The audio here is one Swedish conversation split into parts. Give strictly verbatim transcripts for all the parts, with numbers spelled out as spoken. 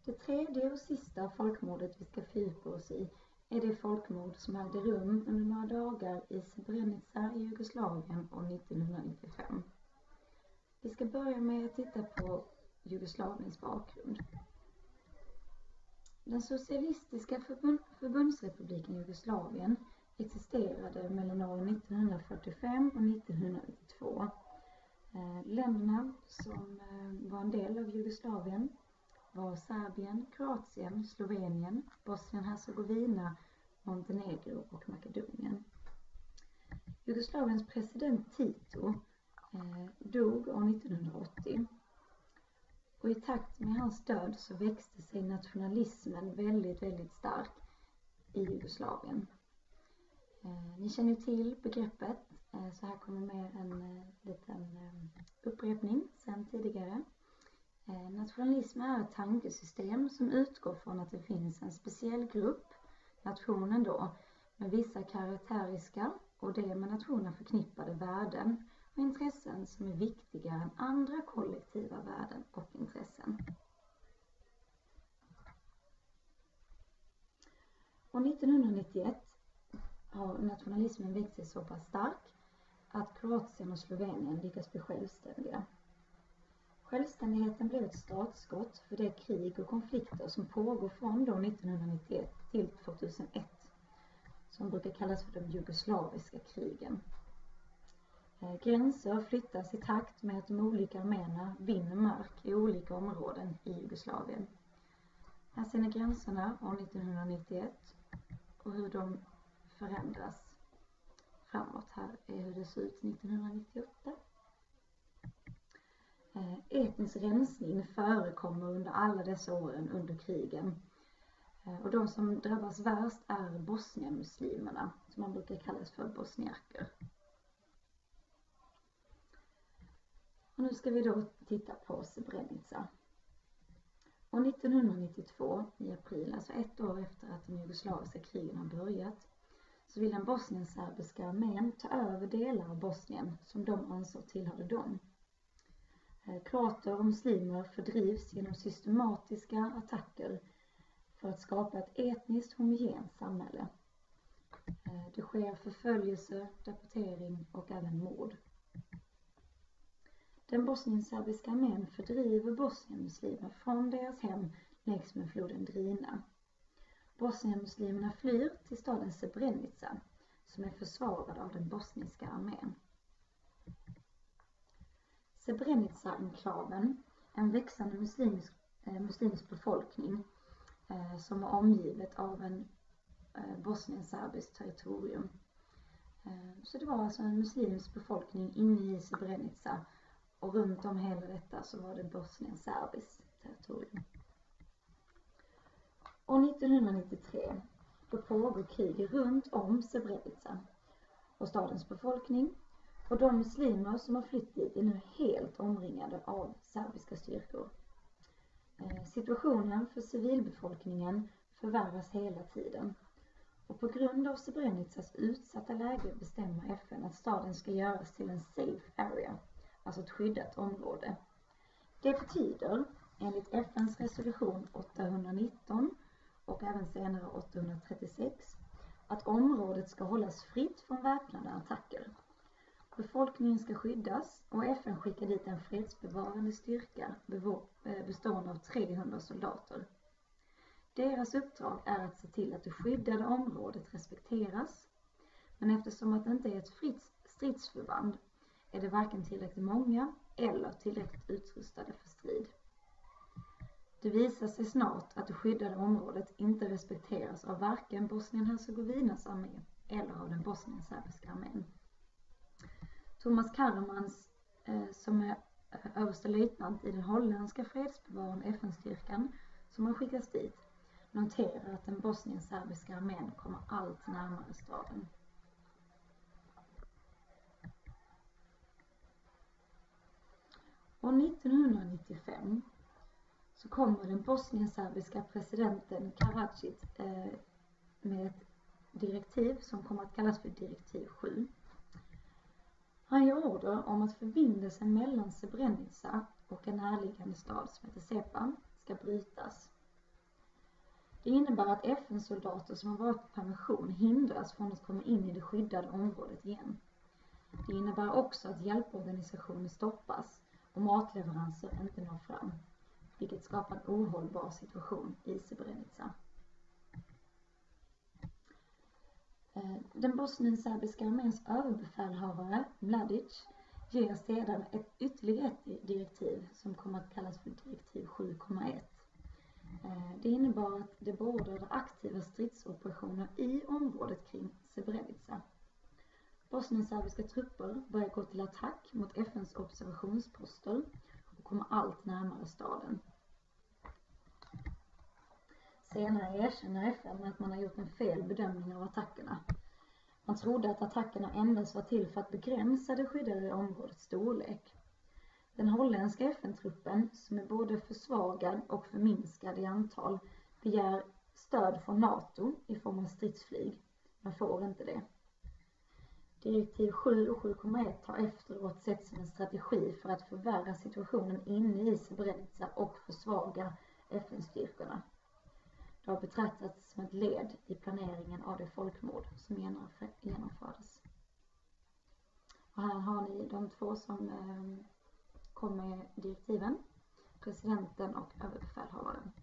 Det tredje och sista folkmordet vi ska fördjupa oss i är det folkmord som ägde rum under några dagar i Srebrenica i Jugoslavien år nittonhundranittiofem. Vi ska börja med att titta på Jugoslaviens bakgrund. Den socialistiska förbund, förbundsrepubliken Jugoslavien existerade mellan åren nittonhundrafyrtiofem och nittonhundranittiotvå. Eh, länderna som eh, var en del av Jugoslavien var Serbien, Kroatien, Slovenien, Bosnien-Hercegovina, Montenegro och Makedonien. Jugoslaviens president Tito eh, dog år nittonhundraåttio. Och i takt med hans död så växte sig nationalismen väldigt, väldigt stark i Jugoslavien. Eh, ni känner till begreppet, eh, så här kommer med en eh, liten eh, upprepning sen tidigare. Eh, nationalism är ett tankesystem som utgår från att det finns en speciell grupp, nationen då, med vissa karaktäriska och det med nationen förknippade värden och intressen som är viktigare än andra kollektiva värden och intressen. År nittonhundranittioett har nationalismen växt sig så pass stark att Kroatien och Slovenien lyckas bli självständiga. Självständigheten blev ett startskott för det krig och konflikter som pågår från då nittonhundranittioett till tvåtusenett, som brukar kallas för de jugoslaviska krigen. Gränser flyttas i takt med att de olika arméerna vinner mark i olika områden i Jugoslavien. Här ser ni gränserna år nittonhundranittioett och hur de förändras framåt. Här är hur det ser ut nittonhundranittioåtta. Etnisk rensning förekommer under alla dessa åren under krigen. Och de som drabbas värst är bosnienmuslimerna, som man brukar kallas för bosniaker. Och nu ska vi då titta på Srebrenica. År nittonhundranittiotvå i april, alltså ett år efter att de jugoslaviska krigen har börjat, så vill den bosnienserbiska armén ta över delar av Bosnien som de ansåg tillhörde dem. Kroater och muslimer fördrivs genom systematiska attacker för att skapa ett etniskt homogent samhälle. Det sker förföljelse, deportering och även mord. Den bosnienserbiska armén fördriver bosnienmuslimer från deras hem längs med floden Drina. Bosnienmuslimerna flyr till staden Srebrenica, som är försvarad av den bosniska armén. Srebrenica-enklaven, en växande muslimsk, eh, muslimsk befolkning eh, som är omgivet av en eh, bosnienserbisk territorium. Eh, så det var alltså en muslimsk befolkning inne i Srebrenica, och runt om hela detta så var det bosnienserbiskt territorium. År nittonhundranittiotre då pågår krig runt om Srebrenica och stadens befolkning, och de muslimer som har flytt dit är nu helt omringade av serbiska styrkor. Eh, situationen för civilbefolkningen förvärras hela tiden, och på grund av Srebrenicas utsatta läge bestämmer F N att staden ska göras till en safe area, alltså ett skyddat område. Det betyder, enligt F N:s resolution åttahundranitton och även senare åttahundratrettiosex, att området ska hållas fritt från väpnade attacker. Befolkningen ska skyddas, och F N skickar dit en fredsbevarande styrka bestående av trehundra soldater. Deras uppdrag är att se till att det skyddade området respekteras, men eftersom att det inte är ett fritt stridsförband är det varken tillräckligt många eller tillräckligt utrustade för strid. Det visar sig snart att det skyddade området inte respekteras av varken Bosnien-Hercegovinas armé eller av den bosnienserbiska armén. Thomas Karaman, eh, som är överste löjtnant i den holländska fredsbevarande F N-styrkan som har skickats dit, noterar att den bosnienserbiska armén kommer allt närmare staden. År nittonhundranittiofem så kommer den bosnienserbiska presidenten Karadzic eh, med ett direktiv som kommer att kallas för direktiv sju. Han ger order om att förbindelsen mellan Srebrenica och en närliggande stad som heter Zepan ska brytas. innebär att F N-soldater som har varit på permission hindras från att komma in i det skyddade området igen. Det innebär också att hjälporganisationer stoppas och matleveranser inte når fram, vilket skapar en ohållbar situation i Srebrenica. Den bosnienserbiska arméns överbefälhavare Mladic ger sedan ett ytterligare ett direktiv som kommer att kallas för direktiv sju komma ett. Det innebar att det beordrade aktiva stridsoperationer i området kring Srebrenica. Bosnienserbiska trupper börjar gå till attack mot F N:s observationsposter och kommer allt närmare staden. Senare erkänner F N att man har gjort en fel bedömning av attackerna. Man trodde att attackerna endast var till för att begränsa det skyddade områdets storlek. Den holländska F N-truppen, som är både försvagad och förminskad i antal, begär stöd från NATO i form av stridsflyg, men får inte det. Direktiv sju och sju komma ett har efteråt sett som en strategi för att förvärra situationen inne i Srebrenica och försvaga F N-styrkorna. Det har betraktats som ett led i planeringen av det folkmord som genomfördes. Och här har ni de två som eh, kom med direktiven, presidenten och överbefälhavaren.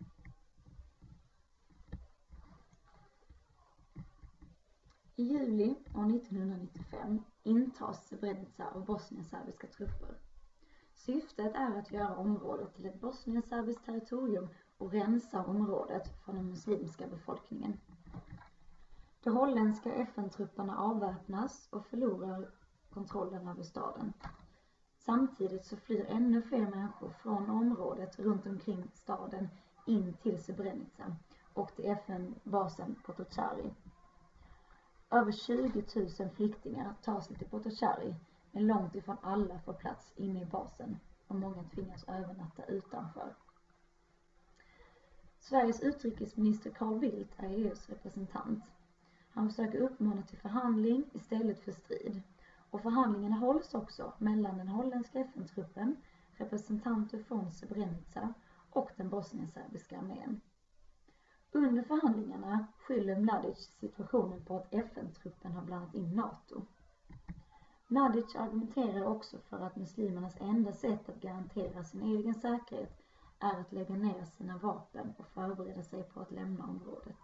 I juli år nittonhundranittiofem intas Srebrenica av bosnienserbiska trupper. Syftet är att göra området till ett bosnienserbiskt territorium och rensa området från den muslimska befolkningen. De holländska F N-trupperna avväpnas och förlorar kontrollen över staden. Samtidigt så flyr ännu fler människor från området runt omkring staden in till Srebrenica och till F N-basen Potocari. Över tjugo tusen flyktingar tar sig till Potocari, men långt ifrån alla får plats inne i basen och många tvingas övernatta utanför. Sveriges utrikesminister Carl Bildt är E U:s representant. Han försöker uppmana till förhandling istället för strid. Och förhandlingarna hålls också mellan den holländska F N-truppen, representanter från Srebrenica och den bosnienserbiska armén. Under förhandlingarna skyller Mladic situationen på att F N-truppen har blandat in NATO. Mladic argumenterar också för att muslimernas enda sätt att garantera sin egen säkerhet är att lägga ner sina vapen och förbereda sig på att lämna området.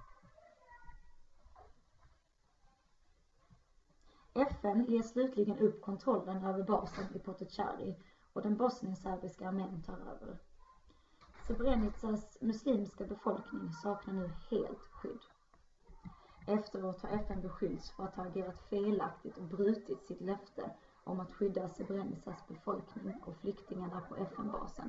F N ger slutligen upp kontrollen över basen i Potocari och den bosnienserbiska armén tar över. Srebrenicas muslimska befolkning saknar nu helt skydd. Efteråt har F N beskyllts för att ha agerat felaktigt och brutit sitt löfte om att skydda Srebrenicas befolkning och flyktingarna på F N-basen.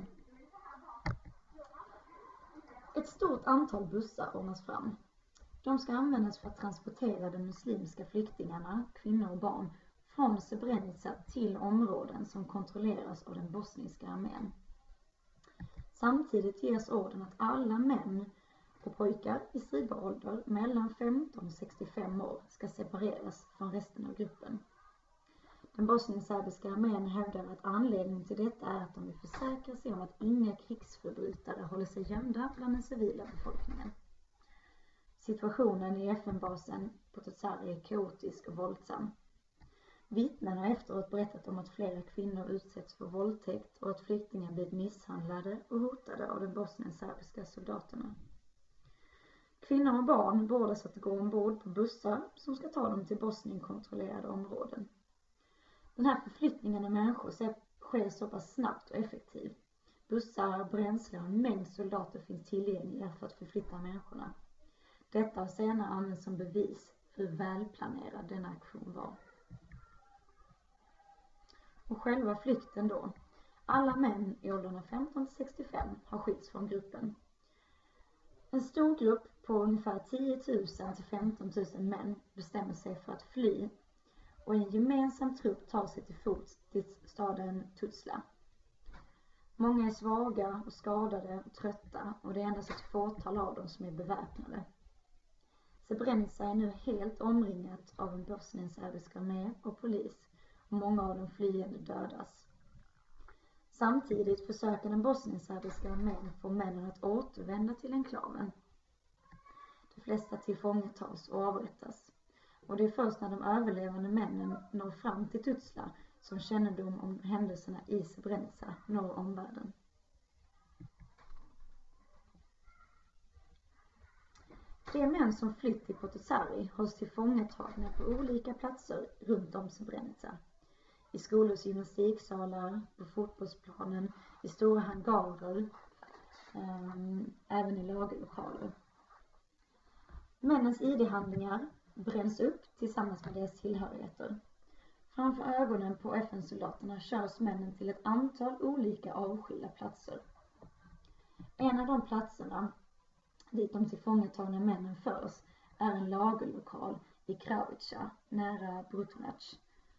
Ett stort antal bussar ordnas fram. De ska användas för att transportera de muslimska flyktingarna, kvinnor och barn, från Srebrenica till områden som kontrolleras av den bosniska armén. Samtidigt ges orden att alla män och pojkar i stridbar ålder mellan femton och sextiofem år ska separeras från resten av gruppen. Den bosnienserbiska armén hävdar att anledningen till detta är att de vill försäkra sig om att inga krigsförbrytare håller sig gömda bland den civila befolkningen. Situationen i F N-basen Potocari är kaotisk och våldsam. Vittnen har efteråt berättat om att flera kvinnor utsätts för våldtäkt och att flyktingar blivit misshandlade och hotade av de bosnienserbiska soldaterna. Kvinnor och barn beordras att gå ombord på bussar som ska ta dem till Bosnien-kontrollerade områden. Den här förflyttningen av människor sker så pass snabbt och effektivt. Bussar, bränsle och en mängd soldater finns tillgängliga för att förflytta människorna. Detta har senare använts som bevis för hur välplanerad denna aktion var. Och själva flykten då. Alla män i åldrarna femton till sextiofem har skilts från gruppen. En stor grupp på ungefär tio tusen till femton tusen män bestämmer sig för att fly och en gemensam trupp tar sig till fots till staden Tuzla. Många är svaga och skadade och trötta och det är endast ett fåtal av dem som är beväpnade. Srebrenica är nu helt omringat av en bosnienserbisk armé och polis och många av de flyende dödas. Samtidigt försöker den bosnienserbiska armén få männen att återvända till enklaven. flesta tillfångatas och avrättas. Och det är först när de överlevande männen når fram till Tuzla som kännedom om händelserna i Srebrenica når omvärlden. De män som flytt till Potocari hålls tillfångatagna på olika platser runt om Srebrenica. I skolors gymnastiksalar, på fotbollsplanen, i stora hangarer, ähm, även i lagerlokaler. Männens I D-handlingar bränns upp tillsammans med deras tillhörigheter. Framför ögonen på F N-soldaterna körs männen till ett antal olika avskilda platser. En av de platserna dit de tillfångatagna männen förs är en lagerlokal i Kravica, nära Brutnac.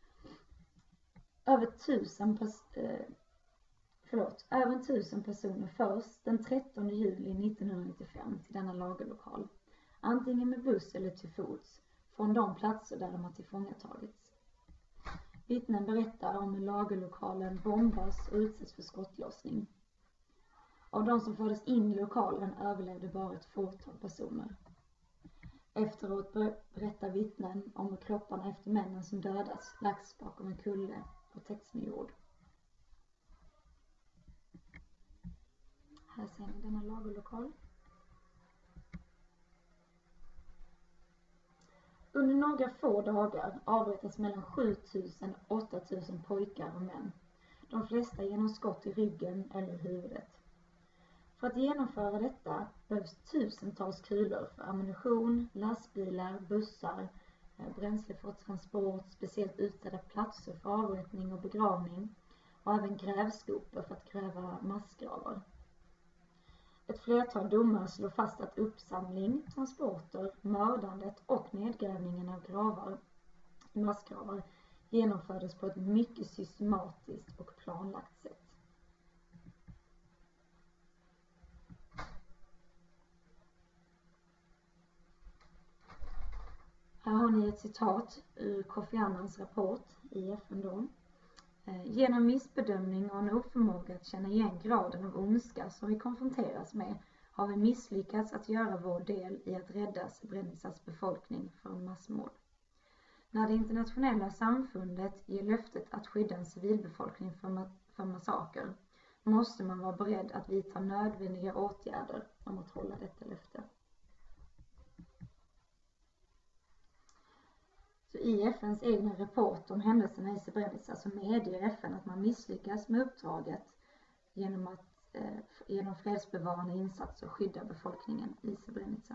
Över tusen, pers- eh, förlåt, över tusen personer förs den trettonde juli nittonhundranittiofem till denna lagerlokal, antingen med buss eller till fots, från de platser där de har tillfångatagits. Vittnen berättar om hur lagerlokalen bombas och utsätts för skottlossning. Av de som fördes in i lokalen överlevde bara ett fåtal personer. Efteråt berättar vittnen om hur kropparna efter männen som dödas lagts bakom en kulle och täckts med jord. Här ser ni denna lagerlokal. Under några få dagar avrättas mellan sju tusen och åtta tusen pojkar och män. De flesta genom skott i ryggen eller i huvudet. För att genomföra detta behövs tusentals kulor för ammunition, lastbilar, bussar, bränsle för transport, speciellt utsedda platser för avrättning och begravning och även grävskopor för att gräva massgravar. Ett flertal domar slår fast att uppsamling, transporter, mördandet och nedgrävningen av gravar, massgravar genomfördes på ett mycket systematiskt och planlagt sätt. Här har ni ett citat ur Kofi Annans rapport i F N då. Genom missbedömning och en oförmåga att känna igen graden av ondska som vi konfronteras med har vi misslyckats att göra vår del i att rädda Srebrenicas befolkning från massmord. När det internationella samfundet ger löftet att skydda en civilbefolkning från, ma- från massaker måste man vara beredd att vidta nödvändiga åtgärder om att hålla detta löfte. Så i F N:s egna rapport om händelserna i Srebrenica så medger F N att man misslyckas med uppdraget genom att eh, genom fredsbevarande insatser skydda befolkningen i Srebrenica.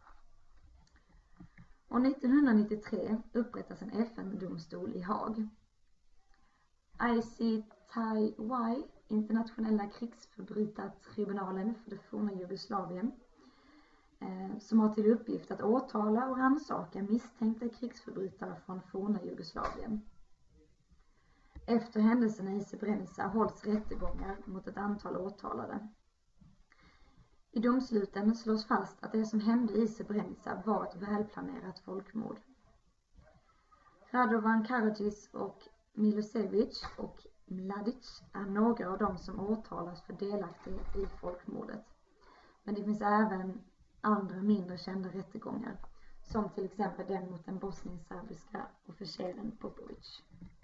Och nittonhundranittiotre upprättas en F N-domstol i Haag. I C T Y, Internationella krigsförbrytartribunalen för det forna Jugoslavien, som har till uppgift att åtala och rannsaka misstänkta krigsförbrytare från forna Jugoslavien. Efter händelserna i Srebrenica hålls rättegångar mot ett antal åtalade. I domsluten slås fast att det som hände i Srebrenica var ett välplanerat folkmord. Radovan Karadzic och Milosevic och Mladic är några av dem som åtalas för delaktighet i folkmordet. Men det finns även andra mindre kända rättegångar, som till exempel den mot den bosnisk-serbiska officeren Popovic.